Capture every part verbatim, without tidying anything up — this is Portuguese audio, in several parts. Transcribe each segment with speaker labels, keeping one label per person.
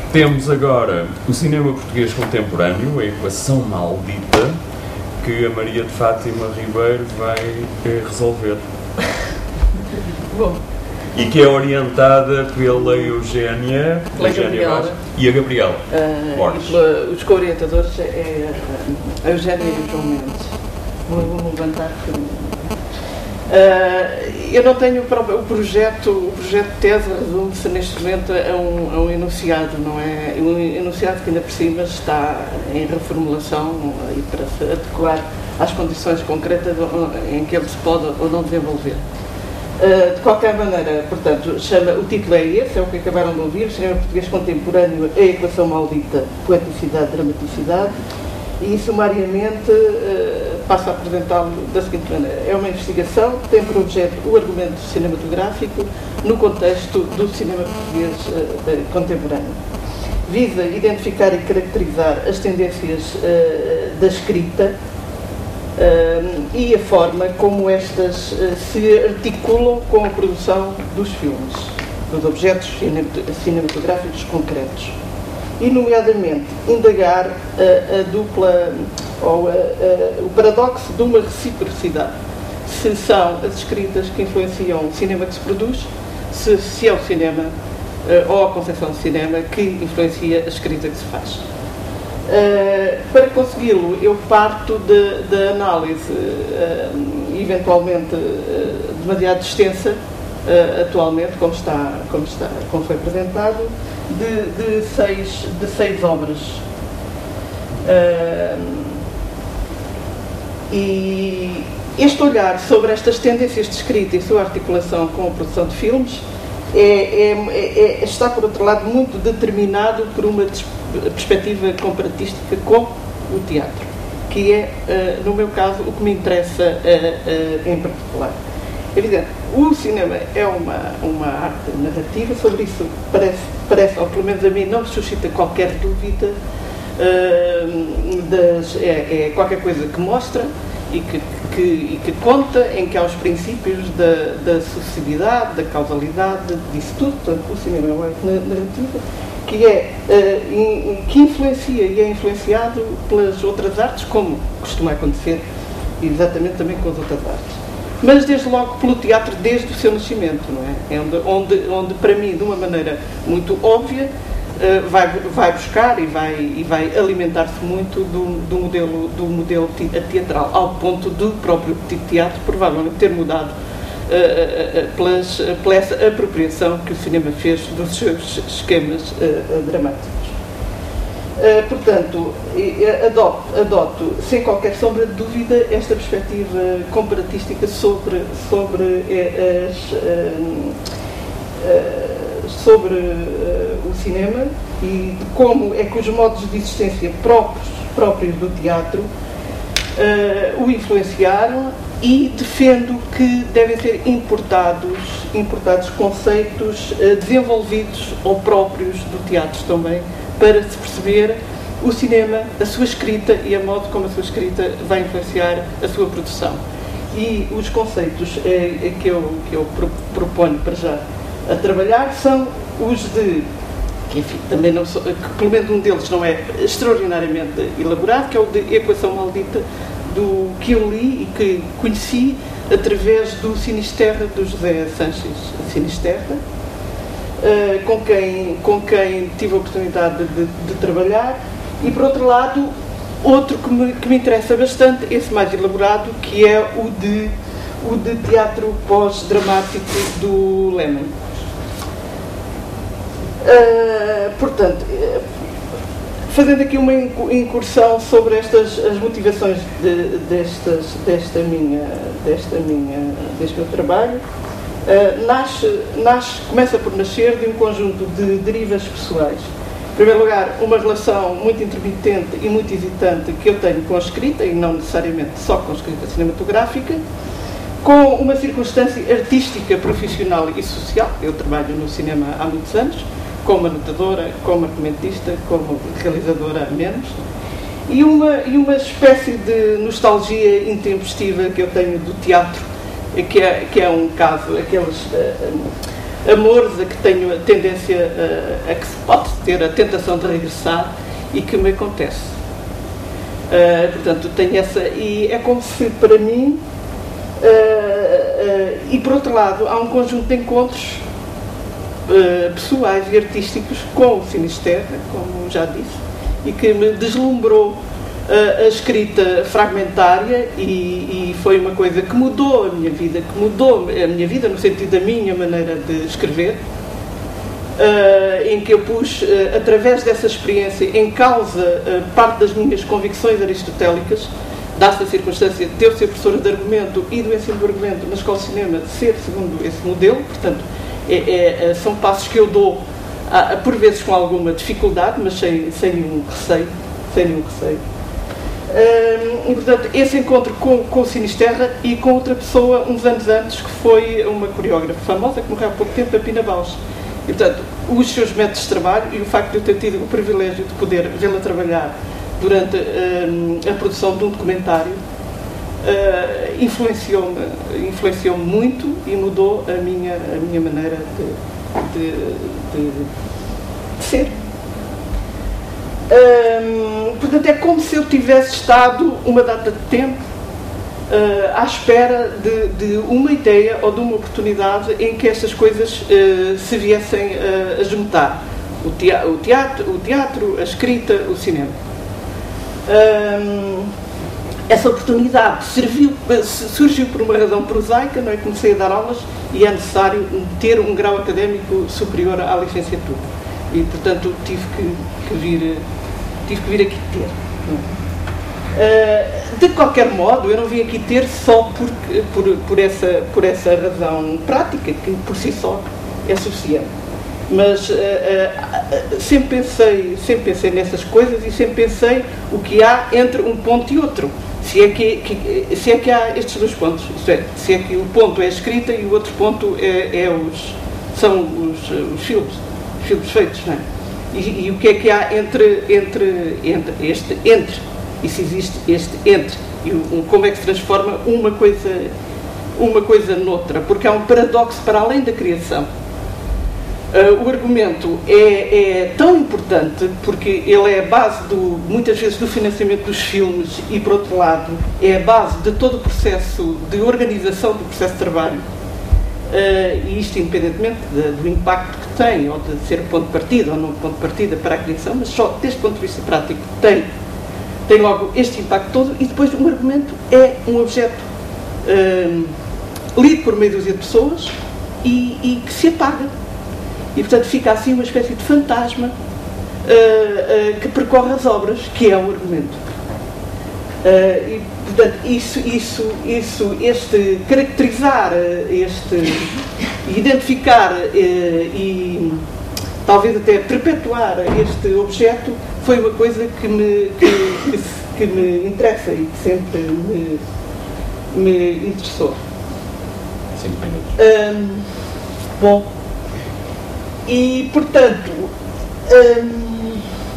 Speaker 1: Temos agora o cinema português contemporâneo, a equação maldita, que a Maria de Fátima Ribeiro vai eh, resolver.
Speaker 2: Bom.
Speaker 1: E que é orientada pela Eugénia, Eugénia Vaz e a Gabriela
Speaker 2: uh,
Speaker 1: Borges.
Speaker 2: E pela, os co-orientadores é a Eugénia e o João Mendes. Vou levantar porque... Uh, eu não tenho o, próprio, o projeto, o projeto de tese resume-se neste momento a um, a um enunciado, não é? Um enunciado que ainda por cima está em reformulação e para se adequar às condições concretas em que ele se pode ou não desenvolver. Uh, de qualquer maneira, portanto, chama, o título é esse, é o que acabaram de ouvir, Cinema Português Contemporâneo, a equação maldita, poeticidade, dramaticidade. E, sumariamente, uh, passo a apresentá-lo da seguinte maneira. É uma investigação que tem por objeto o argumento cinematográfico no contexto do cinema português uh, contemporâneo. Visa identificar e caracterizar as tendências uh, da escrita uh, e a forma como estas uh, se articulam com a produção dos filmes, dos objetos cinematográficos concretos. E, nomeadamente, indagar a, a dupla, ou a, a, o paradoxo de uma reciprocidade. Se são as escritas que influenciam o cinema que se produz, se, se é o cinema uh, ou a concepção do cinema que influencia a escrita que se faz. Uh, para consegui-lo, eu parto da análise, uh, eventualmente uh, demasiado extensa, uh, atualmente, como, está, como, está, como foi apresentado, De, de, seis, de seis obras. Uh, e este olhar sobre estas tendências de escrita e sua articulação com a produção de filmes é, é, é, está, por outro lado, muito determinado por uma perspectiva comparatística com o teatro, que é, uh, no meu caso, o que me interessa uh, uh, em particular. É evidente, o cinema é uma, uma arte narrativa, sobre isso parece, parece, ou pelo menos a mim, não suscita qualquer dúvida. Uh, das, é, é qualquer coisa que mostra e que, que, e que conta, em que há os princípios da, da sucessividade, da causalidade, disso tudo. Portanto, o cinema é uma arte narrativa que, é, uh, in, que influencia e é influenciado pelas outras artes, como costuma acontecer exatamente também com as outras artes. Mas, desde logo, pelo teatro desde o seu nascimento, não é? É onde, onde, onde, para mim, de uma maneira muito óbvia, uh, vai, vai buscar e vai, e vai alimentar-se muito do, do, modelo, do modelo teatral, ao ponto do próprio teatro provavelmente ter mudado uh, uh, uh, pelas, uh, pela essa apropriação que o cinema fez dos seus esquemas uh, dramáticos. Uh, portanto, adoto, adoto, sem qualquer sombra de dúvida, esta perspectiva comparatística sobre, sobre, uh, as, uh, uh, sobre uh, o cinema e de como é que os modos de existência próprios, próprios do teatro uh, o influenciaram, e defendo que devem ser importados, importados conceitos uh, desenvolvidos ou próprios do teatro também, para se perceber o cinema, a sua escrita e a modo como a sua escrita vai influenciar a sua produção. E os conceitos eh, que eu, que eu proponho para já a trabalhar são os de, que enfim, também não sou, que pelo menos um deles não é extraordinariamente elaborado, que é o de Equação Maldita, do, que eu li e que conheci através do Sinisterra, do José Sanches Sinisterra, Uh, com, quem, com quem tive a oportunidade de, de trabalhar, e, por outro lado, outro que me, que me interessa bastante, esse mais elaborado, que é o de, o de teatro pós-dramático do Lehmann. Uh, portanto, uh, fazendo aqui uma incursão sobre estas, as motivações de, destas, desta minha, desta minha, deste meu trabalho, Uh, nasce, nasce, começa por nascer de um conjunto de derivas pessoais. Em primeiro lugar, uma relação muito intermitente e muito hesitante que eu tenho com a escrita, e não necessariamente só com a escrita cinematográfica, com uma circunstância artística, profissional e social. Eu trabalho no cinema há muitos anos, como anotadora, como argumentista, como realizadora há menos, e uma, e uma espécie de nostalgia intempestiva que eu tenho do teatro, Que é, que é um caso, aqueles uh, amores a que tenho a tendência uh, a que se pode ter ter a tentação de regressar e que me acontece. Uh, portanto, tenho essa... E é como se, para mim... Uh, uh, e, por outro lado, há um conjunto de encontros uh, pessoais e artísticos com o Sinisterra, como já disse, e que me deslumbrou uh, a escrita fragmentária e, e foi uma coisa que mudou a minha vida, que mudou a minha vida no sentido da minha maneira de escrever, uh, em que eu pus, uh, através dessa experiência, em causa uh, parte das minhas convicções aristotélicas, dá-se a circunstância de eu ser professora de argumento e do ensino do argumento na Escola de Cinema ser segundo esse modelo, portanto, é, é, são passos que eu dou, a, a, por vezes com alguma dificuldade, mas sem, sem nenhum receio, sem nenhum receio. Um, e, portanto, esse encontro com, com o Sinisterra e com outra pessoa, uns anos antes, que foi uma coreógrafa famosa, que morreu há pouco tempo, a Pina Bausch. E, portanto, os seus métodos de trabalho e o facto de eu ter tido o privilégio de poder vê-la trabalhar durante uh, a produção de um documentário, uh, influenciou-me influenciou-me muito e mudou a minha, a minha maneira de, de, de, de ser. Um, portanto, é como se eu tivesse estado uma data de tempo uh, à espera de, de uma ideia ou de uma oportunidade em que estas coisas uh, se viessem uh, a juntar. O teatro, o teatro, o teatro, a escrita, o cinema. Um, essa oportunidade serviu, surgiu por uma razão prosaica, não é? Comecei a dar aulas e é necessário ter um grau académico superior à licenciatura e, portanto, tive que, que, vir, tive que vir aqui ter. Uh, de qualquer modo, eu não vim aqui ter só por, por, por, essa, por essa razão prática, que por si só é suficiente. Mas uh, uh, sempre, pensei, sempre pensei nessas coisas e sempre pensei o que há entre um ponto e outro. Se é que, que, se é que há estes dois pontos. Isto é, se é que o ponto é a escrita e o outro ponto é, é os, são os, os filmes, os filmes feitos, não é? E, e o que é que há entre, entre, entre este entre, e se existe este entre, e um, como é que se transforma uma coisa, uma coisa noutra, porque há um paradoxo para além da criação. Uh, o argumento é, é tão importante porque ele é a base, do, muitas vezes, do financiamento dos filmes e, por outro lado, é a base de todo o processo de organização do processo de trabalho. Uh, e isto independentemente de, do impacto que tem, ou de ser ponto de partida ou não ponto de partida para a criação, mas só deste ponto de vista prático tem, tem logo este impacto todo. E depois um argumento é um objeto uh, lido por meia dúzia de pessoas e, e que se apaga. E, portanto, fica assim uma espécie de fantasma uh, uh, que percorre as obras, que é o argumento. Uh, e, portanto, isso, isso, isso, este caracterizar, este identificar uh, e talvez até perpetuar este objeto foi uma coisa que me, que, que, que me interessa e que sempre me, me interessou.
Speaker 1: Cinco minutos.
Speaker 2: Um, bom. E, portanto, hum,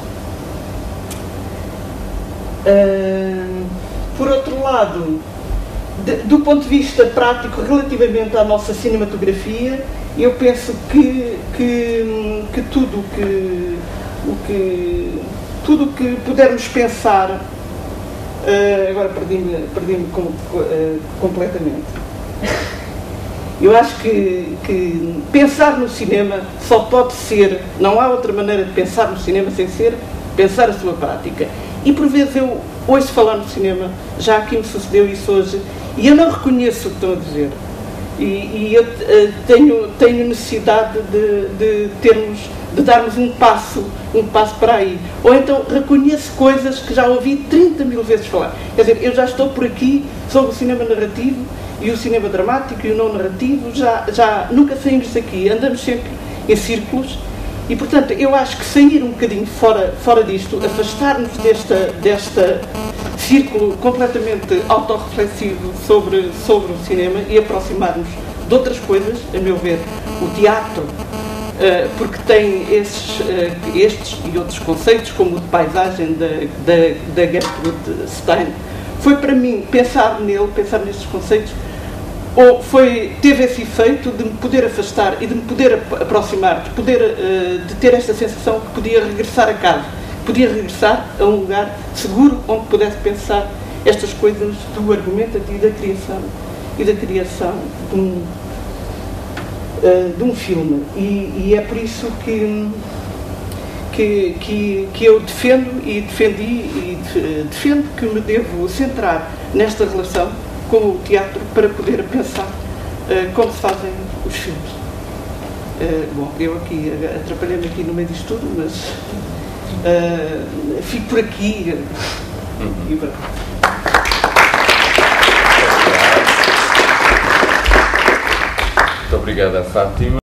Speaker 2: hum, por outro lado, de, do ponto de vista prático, relativamente à nossa cinematografia, eu penso que, que, que tudo que, o que tudo que pudermos pensar, uh, agora perdi-me perdi-me com, uh, completamente. Eu acho que, que pensar no cinema só pode ser, não há outra maneira de pensar no cinema sem ser pensar a sua prática. E por vezes eu ouço falar no cinema, já aqui me sucedeu isso hoje, e eu não reconheço o que estão a dizer. E, e eu uh, tenho, tenho necessidade de, de termos, de darmos um passo, um passo para aí. Ou então reconheço coisas que já ouvi trinta mil vezes falar. Quer dizer, eu já estou por aqui sobre o cinema narrativo, e o cinema dramático e o não narrativo, já, já nunca saímos daqui, andamos sempre em círculos e, portanto, eu acho que sair um bocadinho fora, fora disto, afastar-nos desta, desta círculo completamente autorreflexivo sobre, sobre o cinema e aproximar-nos de outras coisas, a meu ver, o teatro, uh, porque tem esses, uh, estes e outros conceitos, como o de paisagem da, da, da Gertrude Stein. Foi para mim pensar nele, pensar nestes conceitos, ou foi, teve esse efeito de me poder afastar e de me poder aproximar, de, poder, uh, de ter esta sensação que podia regressar a casa, podia regressar a um lugar seguro onde pudesse pensar estas coisas do argumentativo e da criação, e da criação de um, uh, de um filme. E, e é por isso que, que, que, que eu defendo e defendi e defendo que me devo centrar nesta relação com o teatro para poder pensar uh, como se fazem os filmes. Uh, bom, eu aqui atrapalhei-me aqui no meio disto tudo, mas uh, fico por aqui. Uh, uhum. e,
Speaker 1: Muito obrigada, Fátima.